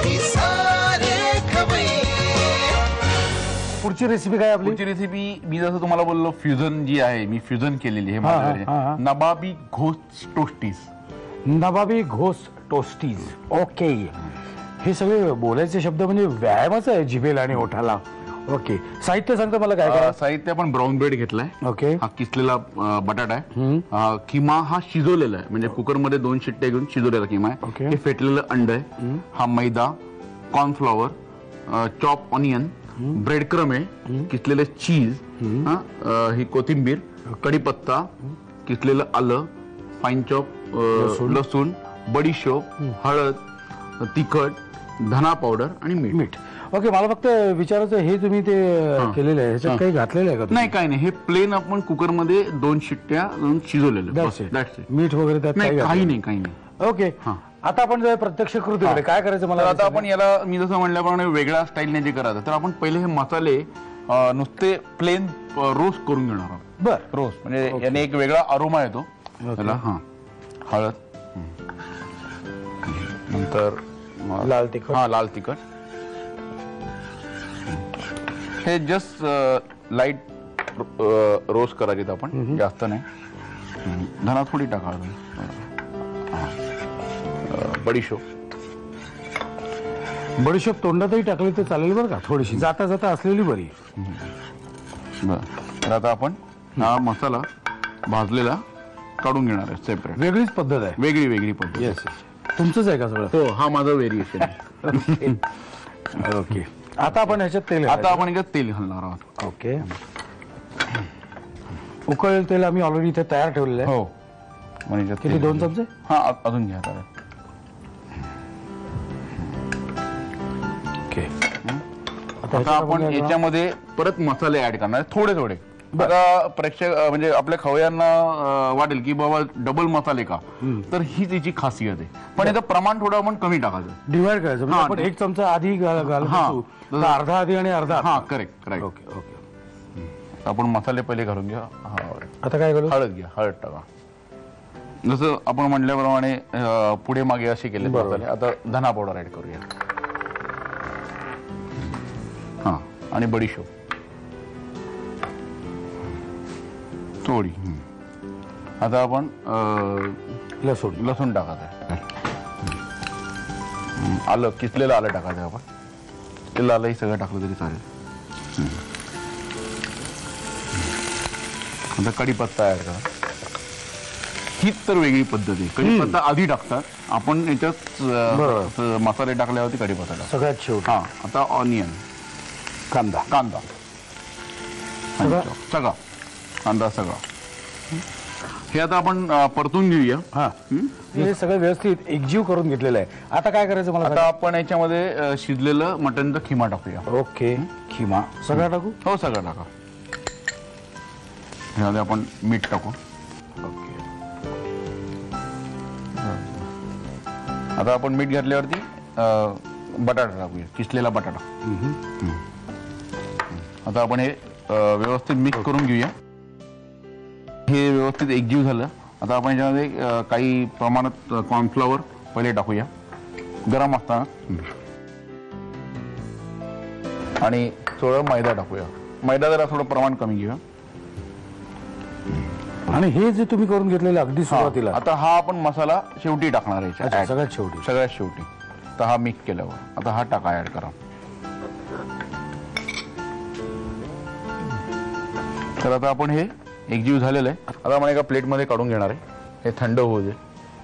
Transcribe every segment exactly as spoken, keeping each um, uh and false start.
ही सारे खवय्ये. पुढची रेसिपी काय आपली? पुढची रेसिपी मी जसं तुम्हाला बोललो फ्युजन जी आहे मी फ्युजन केलेली हा, हा, आहे हा. Nawabi ghost toasties. Nawabi ghost toasties. Okay, हे सगळे बोलायचे शब्द म्हणजे व्यायामच आहे जिभेला आणि ओठाला. ओके, साहित्य सांगतो मला काय काय? साहित्य आपण ब्राऊन ब्रेड घेतलाय. ओके, हा किसलेला अ, बटाटा आहे. अ, किमा हा शिजवलेला आहे म्हणजे कुकरमध्ये दोन शिट्ट्या घेऊन शिजवलेला किमा ओके. आहे. हे फेटलेलं अंड आहे. हा मैदा, cornflour, chop onion, bread crumb आहे, किसलेले चीज, हा, अ, ही कोथिंबीर, कढीपत्ता, किसलेलं आलं, फाईन चॉप लसूण, बडीशोप, हळद, तिखट, धना पावडर आणि मीठ. मीठ. ओके, मला फक्त विचारायचं, हे तुम्ही ते केलेलं आहे ह्याच्यात काही घातलेलं आहे का तुम्ही? नाही, काही नाही. हे प्लेन आपण कुकरमध्ये दोन शिट्ट्या घेऊन शिजवलेलं. That's it. That's it. मीठ वगैरे त्यात नाही, काही काही नाही, काही नाही. घातलं? ओके, आता आपण जाऊया प्रत्यक्ष कृतीकडे. काय करायचं मला? तर आता आपण याला मी जसं म्हणल्याप्रमाणे वेगळ्या स्टाईलने जे करायचं, तर आपण पहिले हे मसाले अ, नुसते प्लेन रोस्ट करून घेणार आहोत. बर, रोस्ट म्हणजे याने एक वेगळा अरोमा येतो त्याला. हा, हळद, नंतर अ, लाल तिखट. हा, लाल तिखट. हे जस्ट लाईट रोस्ट करायचे आपण, जास्त नाही. हम्म. धना थोडी टाका. हा. अ, बडीशोप. बडीशोप तोंडातही टाकली तर चालेल बरं का, थोडीशी जाता जाता असलेली बरी. बरं, तर आता आपण हा मसाला भाजलेला काढून घेणार आहे सेपरेट. वेगळीच पद्धत आहे. वेगळी वेगळी पद्धत. येस, तुमचंच आहे का सगळं? हो, हा माझा व्हेरिएशन आहे. ओके, आता आपण ह्याच्यात तेल आता आपण याच्यात तेल घालणार आहोत. ओके, उकळलेलं तेल आम्ही ऑलरेडी इथे तयार ठेवलेलं आहे. हो, म्हणजे किती? दोन चमचे? हा, अ- अजून घ्या आता. ओके, आता आपण याच्यामध्ये परत मसाले ऍड करणार आहे, थोडे थोडे. आता प्रेक्षक अ, म्हणजे आपल्या खवयांना अ, वाटेल की बाबा डबल मसाले का, तर ही त्याची खासियत आहे. पण याचं प्रमाण थोडं आपण कमी टाकायचं. डिवाइड करायचं म्हणजे हा, आपण ते- एक चमचा आधी घाल- घालत हा. असू, तर अर्धा आधी आणि अर्धा हा, आता. Correct correct. ओके ओके, आपण मसाले पहिले घालून घ्या. हा, आता काय करू? हळद घ्या, हळद टाका. जसं आपण म्हटल्याप्रमाणे अ, पुढे मागे असे केले मसाले. आता धना पावडर ऍड करूया. हा, आणि बडीशोप थोडी. हम्म. आता आपण अ, लसूण. लसूण टाकायचं आहे. हम्म. आलं, किसलेलं आलं टाकायचं आहे आपण. किसलेलं आलंही सगळं टाकलं तरी चालेल. हम्म. आता कढीपत्ता ऍड करा. हीच तर वेगळी पद्धत आहे. कढीपत्ता आधी टाकतात आपण, याच्यात अ, मसाले टाकल्यावरती कढीपत्ता टाकतात. सगळ्यात शेवट. हा, आता ऑनियन, कांदा. कांदा सगळा कांदा सगळा. हे आता आपण अ, परतून घेऊया. हा, हे सगळं व्यवस्थित एकजीव करून घेतलेलं आहे. आता काय करायचं मला? आता आपण याच्यामध्ये अ, शिजलेलं मटनचा खिमा टाकूया. ओके, खिमा सगळा टाकू? हो, सगळं टाका. ह्यामध्ये आपण मीठ टाकू. ओके, आता आपण मीठ घातल्यावरती अ, बटाटा टाकूया, किसलेला बटाटा. आता आपण हे अ, व्यवस्थित मिक्स करून घेऊया. हे व्यवस्थित एकजीव झालं. आता आपण याच्यामध्ये अ, काही प्रमाणात कॉर्नफ्लॉवर पहिले टाकूया गरम असताना, आणि थोडं मैदा टाकूया. मैदा जरा थोडं प्रमाण कमी घेऊया. आणि हे जे तुम्ही करून घेतलेलं अगदी सुरुवातीला, आता हा आपण मसाला शेवटी टाकणार आहे याच्यात. अच्छा, add. सगळ्यात शेवटी. सगळ्यात शेवटी. तर हा मिक्स केल्यावर आता हा टाका ऍड करा. तर आता आपण हे एकजीव झालेलं आहे. आता आपण एका प्लेटमध्ये काढून घेणार आहे. हे थंड होऊ दे.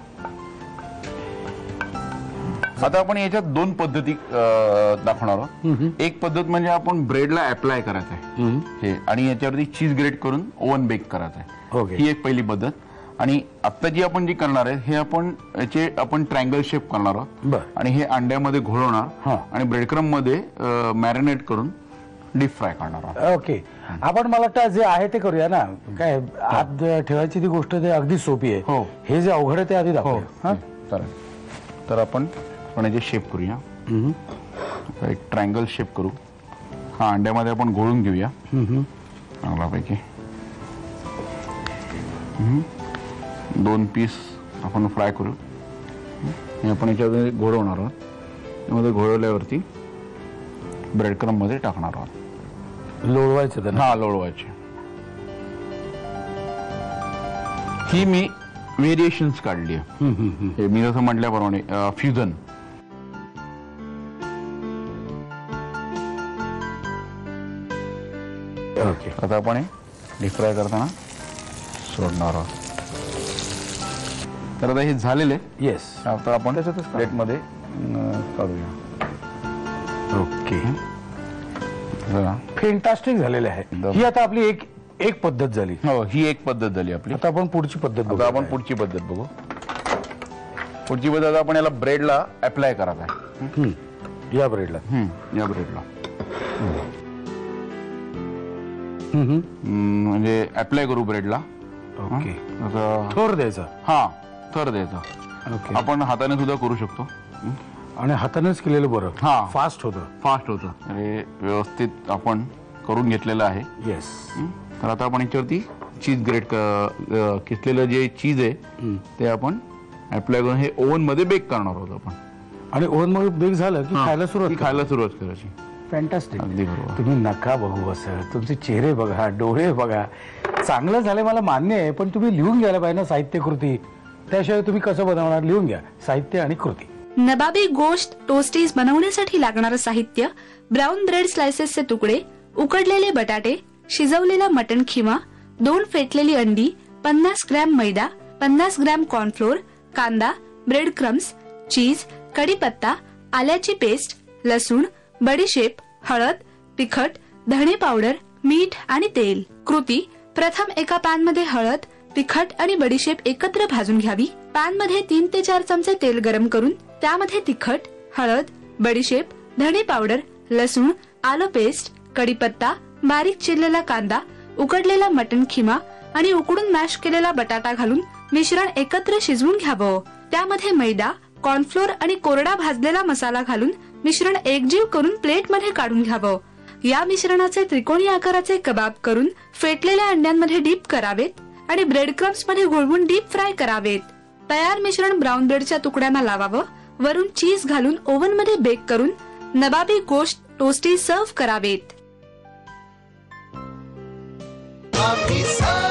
आता आपण याच्यात दोन पद्धती अं, दाखवणार आहोत. एक पद्धत म्हणजे आपण ब्रेडला अप्लाय करायचं आहे हे, आणि याच्यावरती चीज ग्रेट करून ओव्हन बेक करायचं आहे. ओके. ही एक पहिली पद्धत. आणि आता जी आपण जी करणार आहे हे आपण याचे आपण ट्रायंगल शेप करणार आहोत. बर. आणि हे अंड्यामध्ये घोळवणार हा. आणि ब्रेडक्रम मध्ये मॅरिनेट करून डीप फ्राय करणार आहोत. ओके, आपण मला वाटतं जे आहे ते करूया ना. काय आत ठेवायची ती गोष्ट ते अगदी सोपी आहे. हो. हे जे अवघड आहे ते आधी दाखवूया. हा? चालेल. तर आपण आपण याचे शेप करूया. एक ट्रायंगल शेप करू. हा, अंड्यामध्ये आपण घोळून घेऊया चांगल्यापैकी. दोन पीस आपण फ्राय करू. हे आपण याच्यामध्ये घोळवणार आहोत. त्यामध्ये घोळवल्यावरती ब्रेड क्रम मध्ये टाकणार आहोत. लोळवायचं त्यांना. हा लोळवायचे. ही मी व्हेरिएशन्स काढली आहे. हम्म, हम्म, हम्म. हे मी जसं म्हटल्याप्रमाणे फ्युजन. ओके. आता आपण हे डीप फ्राय करताना सोडणार आहोत. तर आता हे झालेले येस. आता आपण त्याच्यातच प्लेटमध्ये अं, काढूया. ओके. बघा. फेंटास्टिक झालेले आहे. एकदम. ही आता आपली एक एक पद्धत झाली. हो ही एक पद्धत झाली आपली. आता आपण पुढची पद्धत आता बघूया आपण काय. पुढची पद्धत बघू. पुढची पद्धत आपण याला ब्रेडला अप्लाय करायचा आहे. हम्म. या ब्रेडला. हम्म, या ब्रेडला हम्म, हम्म. हम्म, म्हणजे अप्लाय करू ब्रेडला. ओके. आता थोर द्यायचा. हा थर द्यायचा. ओके. आपण हाताने सुद्धा करू शकतो. आणि हातानेच केलेलं बरं. हा. फास्ट होतं. फास्ट होतं. म्हणजे व्यवस्थित आपण करून घेतलेलं आहे. येस. हं? तर आता आपण याच्यावरती चीज ग्रेट किसलेलं जे चीज आहे ते आपण अप्लाय करून हे ओव्हन मध्ये बेक करणार आहोत आपण. आणि ओव्हन मध्ये बेक झालं की हा, खायला ती सुरुवात खायला सुरुवात करायची. फॅन्टास्टिक. अगदी बरोबर. तुम्ही नका बघू असं. तुमचे चेहरे बघा, डोळे बघा. चांगलं झालं मला मान्य आहे, पण तुम्ही लिहून घ्यायला पाहिजे ना साहित्य कृती. त्याशिवाय तुम्ही कसं बनवणार? लिहून घ्या साहित्य आणि कृती. नबाबी गोश्त टोस्टीज बनवण्यासाठी लागणारं साहित्य: ब्राऊन ब्रेड स्लायसेसचे तुकडे, उकडलेले बटाटे, शिजवलेला मटण खिमा, दोन फेटलेली अंडी, पन्नास ग्रॅम मैदा, पन्नास ग्रॅम कॉर्नफ्लोअर, कांदा, ब्रेड क्रम्स, चीज, कढीपत्ता, आल्याची पेस्ट, लसूण, बडीशेप, हळद, तिखट, धणे पावडर, मीठ आणि तेल. कृती: प्रथम एका पॅन मध्ये हळद, तिखट आणि बडीशेप एकत्र भाजून घ्यावी. पॅन मध्ये तीन ते चार चमचे तेल गरम करून त्यामध्ये तिखट, हळद, बडीशेप, धणे पावडर, लसूण, आलं पेस्ट, कढीपत्ता, बारीक चिरलेला कांदा, उकडलेला मटण खिमा आणि उकडून मॅश केलेला बटाटा घालून मिश्रण एकत्र शिजवून घ्यावं. त्यामध्ये मैदा, कॉर्नफ्लोअर आणि कोरडा भाजलेला मसाला घालून मिश्रण एकजीव करून प्लेट मध्ये काढून घ्यावं. या मिश्रणाचे त्रिकोणी आकाराचे कबाब करून फेटलेल्या अंड्यांमध्ये डीप करावेत आणि ब्रेड क्रम्स मध्ये घोळवून डीप फ्राय करावेत. तयार मिश्रण ब्राऊन ब्रेडच्या तुकड्यांना लावावं. वरून चीज घालून ओव्हन मध्ये बेक करून नबाबी गोश्त टोस्टी सर्व्ह करावेत. आम्ही